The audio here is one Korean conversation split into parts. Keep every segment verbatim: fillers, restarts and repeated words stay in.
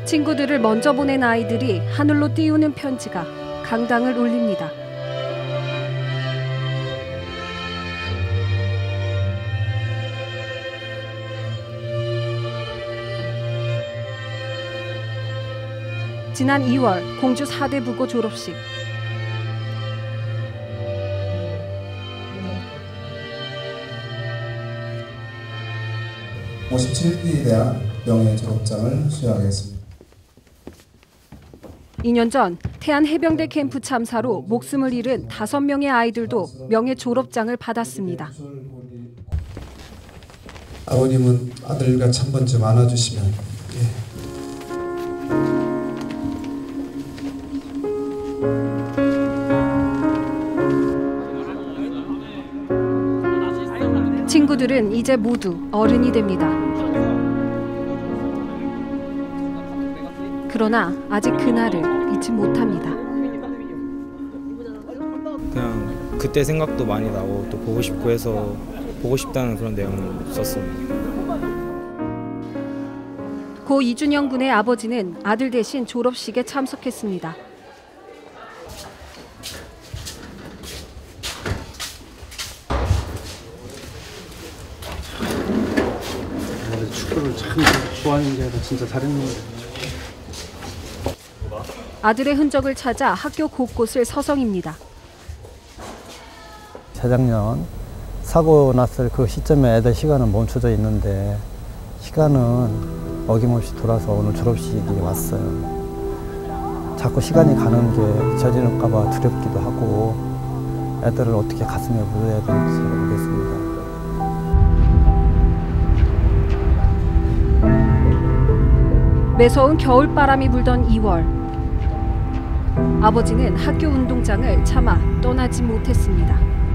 친구들을 먼저 보낸 아이들이 하늘로 띄우는 편지가 강당을 울립니다. 지난 이월 공주 사대부고 졸업식. 오십칠 기 대학 명예 졸업장을 수여하겠습니다. 이 년 전 태안 해병대 캠프 참사로 목숨을 잃은 다섯 명의 아이들도 명예 졸업장을 받았습니다. 아버님은 아들같이 한 번쯤 안아주시면. 예. 친구들은 이제 모두 어른이 됩니다. 그러나 아직 그날을 잊지 못합니다. 그냥 그때 생각도 많이 나고 또 보고 싶고 해서 보고 싶다는 그런 내용을 썼습니다. 고 이준영 군의 아버지는 아들 대신 졸업식에 참석했습니다. 축구를 참 좋아하는 게 아니라 진짜 잘했는 거예요. 아들의 흔적을 찾아 학교 곳곳을 서성입니다. 재작년 사고 났을 그 시점에 애들 시간은 멈춰져 있는데 시간은 어김없이 돌아서 오늘 졸업식이 왔어요. 자꾸 시간이 가는 게 잊혀질까 봐 두렵기도 하고 애들을 어떻게 가슴에 묻어야 될지 모르겠습니다. 매서운 겨울바람이 불던 이월. 아버지는 학교 운동장을 차마 떠나지 못했습니다.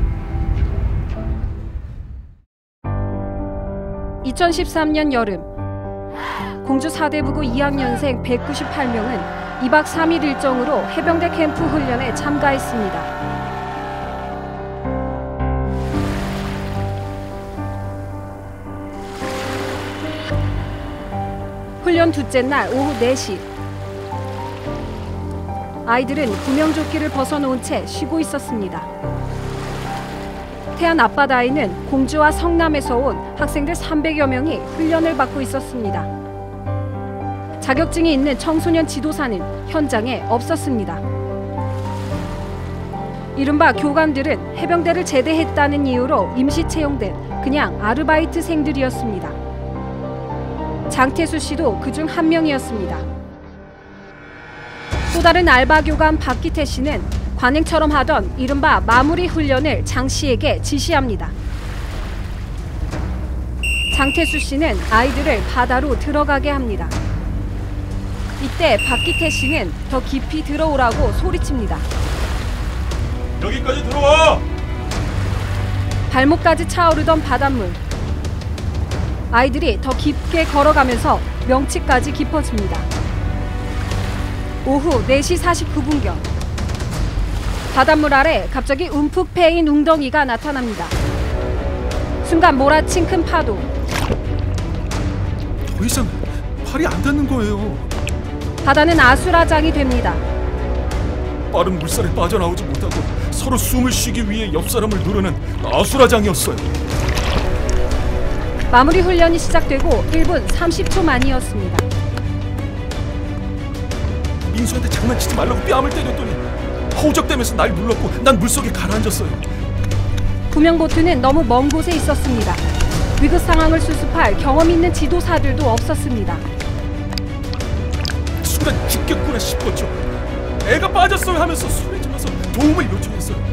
이천십삼 년 여름, 공주 사대부고 이 학년생 백구십팔 명은 이 박 삼 일 일정으로 해병대 캠프 훈련에 참가했습니다. 훈련 둘째 날 오후 네 시. 아이들은 구명조끼를 벗어놓은 채 쉬고 있었습니다. 태안 앞바다에는 공주와 성남에서 온 학생들 삼백여 명이 훈련을 받고 있었습니다. 자격증이 있는 청소년 지도사는 현장에 없었습니다. 이른바 교관들은 해병대를 제대했다는 이유로 임시 채용된 그냥 아르바이트생들이었습니다. 장태수 씨도 그중 한 명이었습니다. 또 다른 알바 교관 박기태 씨는 관행처럼 하던 이른바 마무리 훈련을 장 씨에게 지시합니다. 장태수 씨는 아이들을 바다로 들어가게 합니다. 이때 박기태 씨는 더 깊이 들어오라고 소리칩니다. 여기까지 들어와! 발목까지 차오르던 바닷물. 아이들이 더 깊게 걸어가면서 명치까지 깊어집니다. 오후 네 시 사십구 분경. 바닷물 아래 갑자기 움푹 패인 웅덩이가 나타납니다. 순간 몰아친 큰 파도. 더 이상 발이 안 닿는 거예요. 바다는 아수라장이 됩니다. 빠른 물살에 빠져나오지 못하고 서로 숨을 쉬기 위해 옆 사람을 누르는 아수라장이었어요. 마무리 훈련이 시작되고 일 분 삼십 초 만이었습니다. 민수한테 장난치지 말라고 뺨을 때렸더니 허우적대면서 날 눌렀고 난 물속에 가라앉았어요. 구명보트는 너무 먼 곳에 있었습니다. 위급 상황을 수습할 경험 있는 지도사들도 없었습니다. 순간 죽겠구나 싶었죠. 애가 빠졌어요 하면서 소리 질러서 도움을 요청했어요.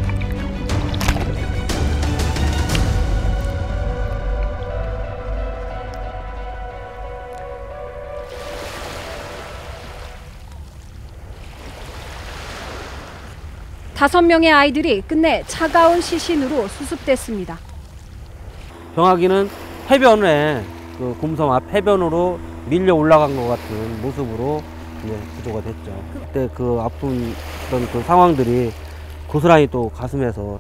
다섯 명의 아이들이 끝내 차가운 시신으로 수습됐습니다. 병아기는 해변에 그 곰섬 앞 해변으로 밀려 올라간 것 같은 모습으로 이제 구조가 됐죠. 그때 그 아픈 그런 그 상황들이 고스란히 또 가슴에서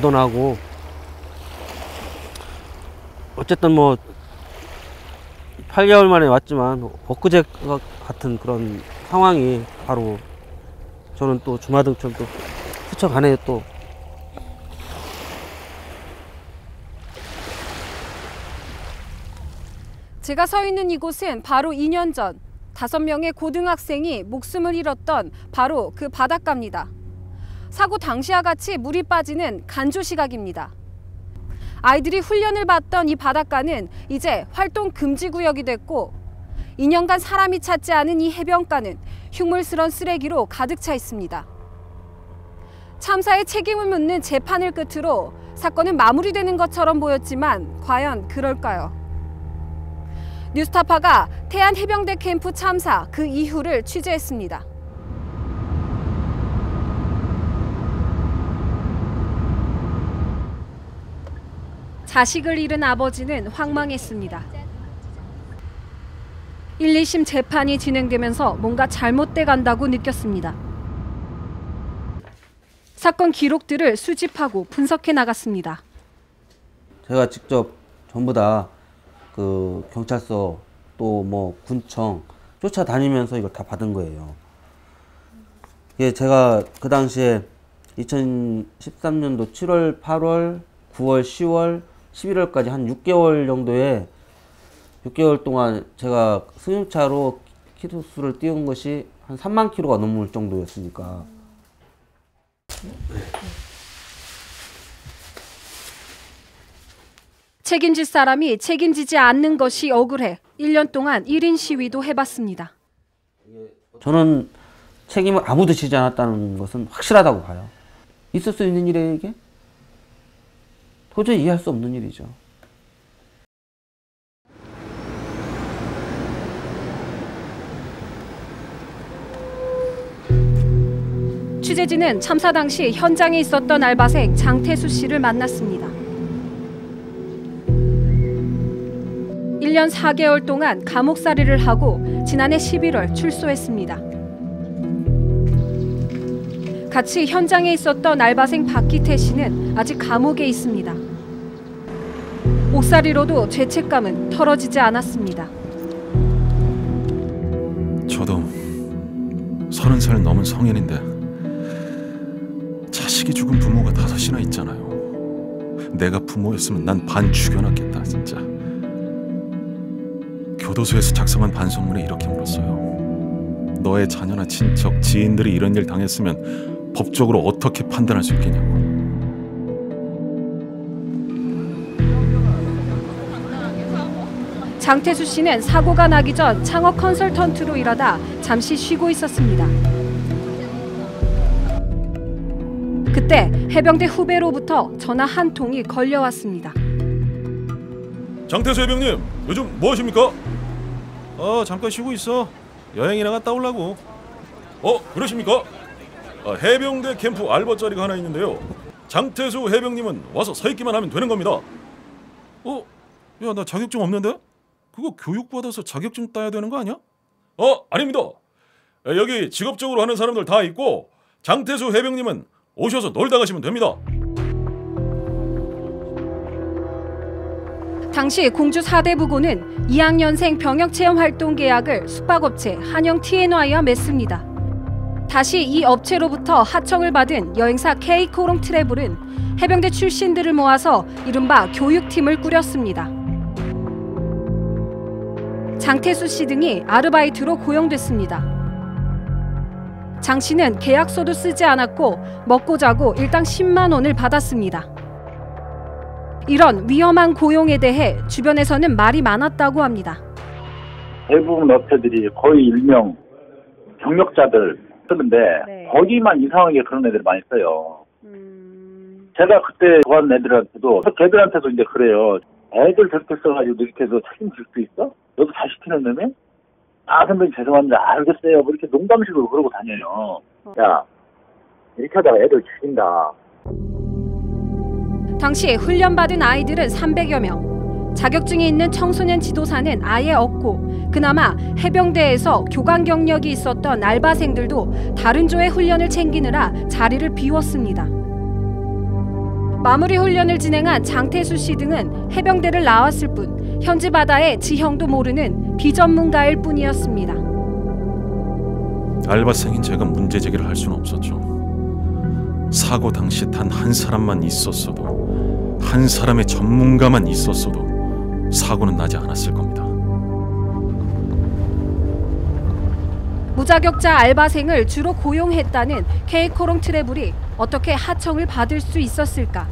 묻어나고 어쨌든 뭐 팔 개월 만에 왔지만 엊그제 같은 그런 상황이 바로 저는 또 주마등처럼 또 스쳐가네요. 또 제가 서 있는 이곳은 바로 이 년 전 다섯 명의 고등학생이 목숨을 잃었던 바로 그 바닷가입니다. 사고 당시와 같이 물이 빠지는 간조 시각입니다. 아이들이 훈련을 받던 이 바닷가는 이제 활동 금지 구역이 됐고 이 년간 사람이 찾지 않은 이 해변가는 흉물스런 쓰레기로 가득 차 있습니다. 참사의 책임을 묻는 재판을 끝으로 사건은 마무리되는 것처럼 보였지만 과연 그럴까요? 뉴스타파가 태안해병대 캠프 참사 그 이후를 취재했습니다. 자식을 잃은 아버지는 황망했습니다. 일, 이심 재판이 진행되면서 뭔가 잘못돼 간다고 느꼈습니다. 사건 기록들을 수집하고 분석해 나갔습니다. 제가 직접 전부 다 그 경찰서 또 뭐 군청 쫓아다니면서 이걸 다 받은 거예요. 이게 제가 그 당시에 이천십삼 년도 칠월, 팔월, 구월, 시월, 십일월까지 한 육 개월 정도에 육 개월 동안 제가 승용차로 키로수를 띄운 것이 한 삼만 킬로가 넘을 정도였으니까. 책임질 사람이 책임지지 않는 것이 억울해 일 년 동안 일 인 시위도 해봤습니다. 저는 책임을 아무도 지지 않았다는 것은 확실하다고 봐요. 있을 수 있는 일이에요, 이게? 도저히 이해할 수 없는 일이죠. 취재진은 참사 당시 현장에 있었던 알바생 장태수 씨를 만났습니다. 일 년 사 개월 동안 감옥살이를 하고 지난해 십일월 출소했습니다. 같이 현장에 있었던 알바생 박기태 씨는 아직 감옥에 있습니다. 옥살이로도 죄책감은 털어지지 않았습니다. 저도 서른 살 넘은 성인인데 자식이 죽은 부모가 다섯이나 있잖아요. 내가 부모였으면 난 반 죽여놨겠다, 진짜. 교도소에서 작성한 반성문에 이렇게 물었어요. 너의 자녀나 친척, 지인들이 이런 일 당했으면 법적으로 어떻게 판단할 수 있겠냐고. 장태수 씨는 사고가 나기 전 창업 컨설턴트로 일하다 잠시 쉬고 있었습니다. 그때 해병대 후배로부터 전화 한 통이 걸려왔습니다. 장태수 해병님, 요즘 뭐 하십니까? 어, 잠깐 쉬고 있어. 여행이나 갔다 오려고. 어, 그러십니까? 아, 해병대 캠프 알바 자리가 하나 있는데요. 장태수 해병님은 와서 서 있기만 하면 되는 겁니다. 어? 야, 나 자격증 없는데? 그거 교육받아서 자격증 따야 되는 거 아니야? 어, 아닙니다. 여기 직업적으로 하는 사람들 다 있고 장태수 해병님은 오셔서 놀다 가시면 됩니다. 당시 공주 사대부고는 이 학년생 병역체험 활동 계약을 숙박업체 한영 티앤와이와 맺습니다. 다시 이 업체로부터 하청을 받은 여행사 K코롱 트래블은 해병대 출신들을 모아서 이른바 교육팀을 꾸렸습니다. 장태수 씨 등이 아르바이트로 고용됐습니다. 장 씨는 계약서도 쓰지 않았고 먹고 자고 일당 십만 원을 받았습니다. 이런 위험한 고용에 대해 주변에서는 말이 많았다고 합니다. 대부분 업체들이 거의 일명 경력자들 쓰는데 네. 거기만 이상하게 그런 애들 많이 써요. 음... 제가 그때 구한 애들한테도 걔들한테도 이제 그래요. 애들 저렇게 써가지고 이렇게 해서 책임질 수 있어? 너도 다 시키는 놈에? 아 선배님 죄송합니다. 알겠어요. 뭐 이렇게 농담식으로 그러고 다녀요. 어. 야 이렇게 하다가 애들 죽인다. 당시 훈련받은 아이들은 삼백여 명. 자격증이 있는 청소년 지도사는 아예 없고 그나마 해병대에서 교관 경력이 있었던 알바생들도 다른 조의 훈련을 챙기느라 자리를 비웠습니다. 마무리 훈련을 진행한 장태수 씨 등은 해병대를 나왔을 뿐 현지 바다의 지형도 모르는 비전문가일 뿐이었습니다. 알바생인 제가 문제 제기를 할 수는 없었죠. 사고 당시 단 한 사람만 있었어도, 한 사람의 전문가만 있었어도 사고는 나지 않았을 겁니다. 무자격자 알바생을 주로 고용했다는 케이코롱 트래블이 어떻게 하청을 받을 수 있었을까?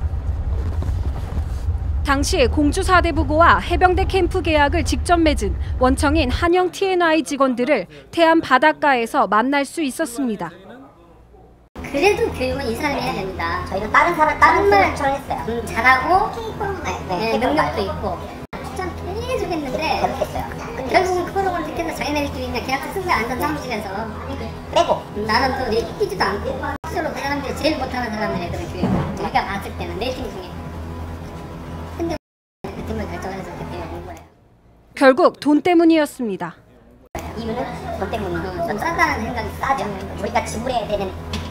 당시 공주 사대부고와 해병대 캠프 계약을 직접 맺은 원청인 한영 티엔아이 직원들을 태안 바닷가에서 만날 수 있었습니다. 그래도 교육은 이 사람이 해야 됩니다. 저희는 다른 사람, 다른 말 정했어요. 음, 잘하고, 네, 네, 능력도 있고. 추천 계속 했는데, 결국은 그거를 느껴서 자기네들끼리 그냥 계약서 쓴 거야, 앉아서 사무실에서. 빼고. 음, 나는 또 끼지도 않고, 실제로 그 사람들이 제일 못하는 사람들이거든, 교육. 우리가 봤을 때는, 내 팀 중에. 근데 그 팀을 결정을 해서 그때 온 거예요. 결국 돈 때문이었습니다. 이유는 돈 때문이고, 좀 싸다는 생각이 싸죠. 우리가 지불해야 되는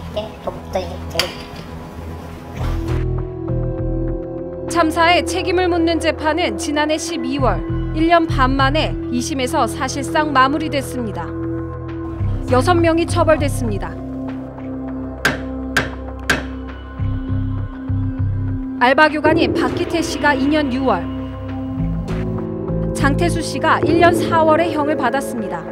참사의 책임을 묻는 재판은 지난해 십이월 일 년 반 만에 이 심에서 사실상 마무리됐습니다. 여섯 명이 처벌됐습니다. 알바 교관인 박기태 씨가 이 년 유월, 장태수 씨가 일 년 사월에 형을 받았습니다.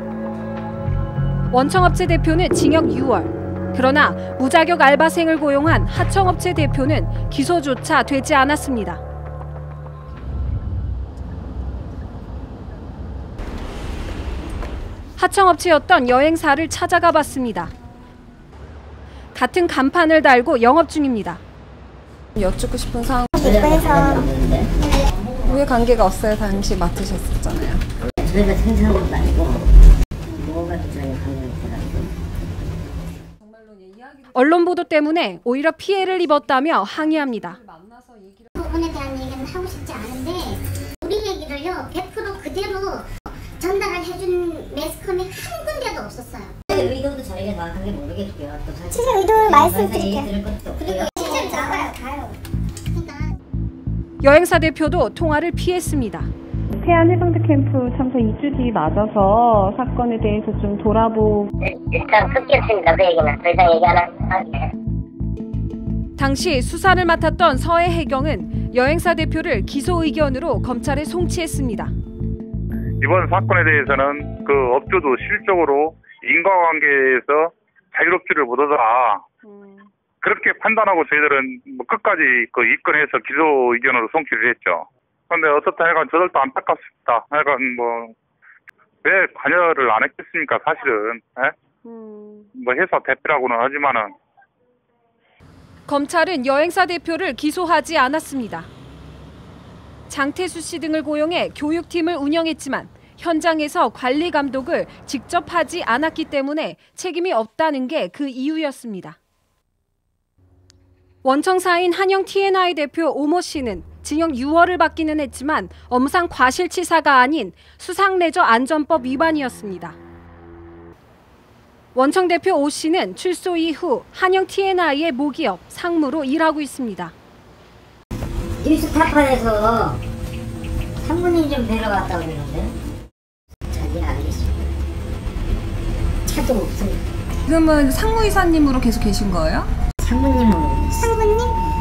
원청업체 대표는 징역 유월. 그러나 무자격 알바생을 고용한 하청업체 대표는 기소조차 되지 않았습니다. 하청업체였던 여행사를 찾아가 봤습니다. 같은 간판을 달고 영업 중입니다. 여쭙고 싶은 사항. 왜 관계가 없어요? 당시 맡으셨었잖아요. 저희가 생산한 것도 아니고 뭐가 저희가 관계가 있어가지고. 언론 보도 때문에 오히려 피해를 입었다며 항의합니다. 그 부분에 대한 얘기는 하고 싶지 않은데 우리 얘기를요 백 퍼센트 그대로 전달을 해준 매스컴이 한 군데도 없었어요. 의도도 저희가 정확하게 모르겠고요. 또 실제 의도를 말씀드릴게요. 그리고 실제로 나와요, 가요. 그러니까 여행사 대표도 통화를 피했습니다. 태안 해병대 캠프 참사 이 주 뒤 맞아서 사건에 대해서 좀 돌아보. 일단 끊겠습니다. 그 얘기는 더 이상 얘기 안 할게요. 당시 수사를 맡았던 서해 해경은 여행사 대표를 기소 의견으로 검찰에 송치했습니다. 이번 사건에 대해서는 그 업주도 실적으로 인과관계에서 자유롭지를 못하다. 그렇게 판단하고 저희들은 뭐 끝까지 그 입건해서 기소 의견으로 송치를 했죠. 그런데 어떻다 하여간 저들도 안타깝습니다. 하여간 뭐 왜 관여를 안 했겠습니까? 사실은 음. 뭐 회사 대표라고는 하지만은. 검찰은 여행사 대표를 기소하지 않았습니다. 장태수 씨 등을 고용해 교육팀을 운영했지만 현장에서 관리 감독을 직접 하지 않았기 때문에 책임이 없다는 게 그 이유였습니다. 원청사인 한영 티엔아이 대표 오모 씨는 징역 유월을 받기는 했지만 업무상 과실치사가 아닌 수상레저 안전법 위반이었습니다. 원청 대표 오 씨는 출소 이후 한영 티엔아이의 모기업 상무로 일하고 있습니다. 뉴스타파에서 상무님 좀 뵈러 갔다고 그러는데 잘 이해 안 됐습니다. 차도 없습니다. 지금은 상무이사님으로 계속 계신 거예요? 상무님으로. 상무님?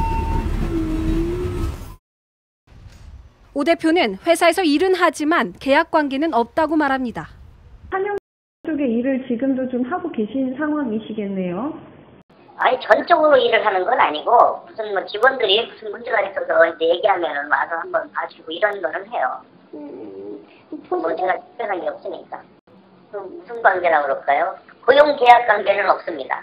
오 대표는 회사에서 일은 하지만 계약 관계는 없다고 말합니다. 한영 쪽에 일을 지금도 좀 하고 계신 상황이시겠네요. 아니 전적으로 일을 하는 건 아니고 무슨 뭐 직원들이 무슨 문제가 있어서 이제 얘기하면은 와서 한번 봐주고 이런 거는 해요. 음, 뭐 제가 특별한 게 없으니까. 또 무슨 관계라고 그럴까요? 고용 계약 관계는 없습니다.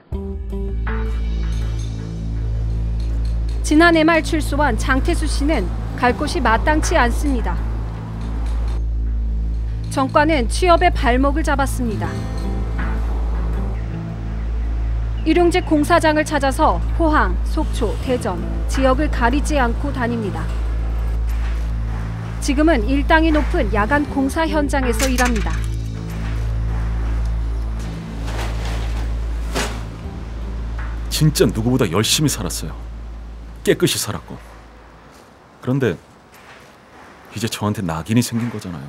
지난해 말 출소한 장태수 씨는 갈 곳이 마땅치 않습니다. 정과는 취업의 발목을 잡았습니다. 일용직 공사장을 찾아서 포항, 속초, 대전, 지역을 가리지 않고 다닙니다. 지금은 일당이 높은 야간 공사 현장에서 일합니다. 진짜 누구보다 열심히 살았어요. 깨끗이 살았고. 그런데 이제 저한테 낙인이 생긴 거잖아요.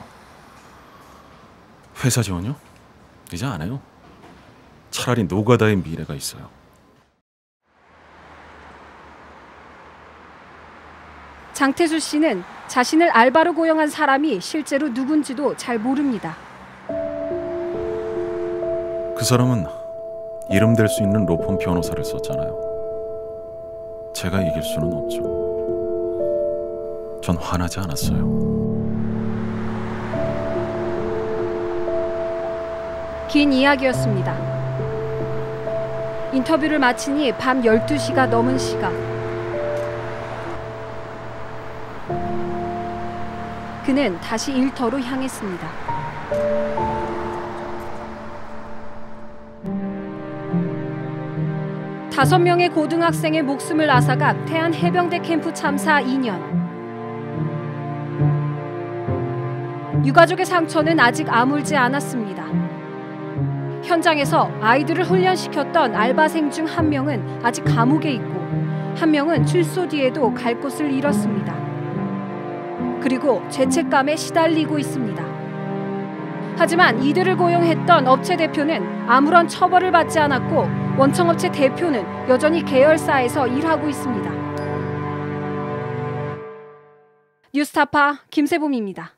회사 지원요? 이제 안 해요. 차라리 노가다의 미래가 있어요. 장태수 씨는 자신을 알바로 고용한 사람이 실제로 누군지도 잘 모릅니다. 그 사람은 이름 될 수 있는 로펌 변호사를 썼잖아요. 제가 이길 수는 없죠. 전 화나지 않았어요. 긴 이야기였습니다. 인터뷰를 마치니 밤 열두 시가 넘은 시각. 그는 다시 일터로 향했습니다. 다섯 명의 고등학생의 목숨을 앗아간 태안 해병대 캠프 참사 이 년. 유가족의 상처는 아직 아물지 않았습니다. 현장에서 아이들을 훈련시켰던 알바생 중 한 명은 아직 감옥에 있고 한 명은 출소 뒤에도 갈 곳을 잃었습니다. 그리고 죄책감에 시달리고 있습니다. 하지만 이들을 고용했던 업체 대표는 아무런 처벌을 받지 않았고 원청업체 대표는 여전히 계열사에서 일하고 있습니다. 뉴스타파 김세봄입니다.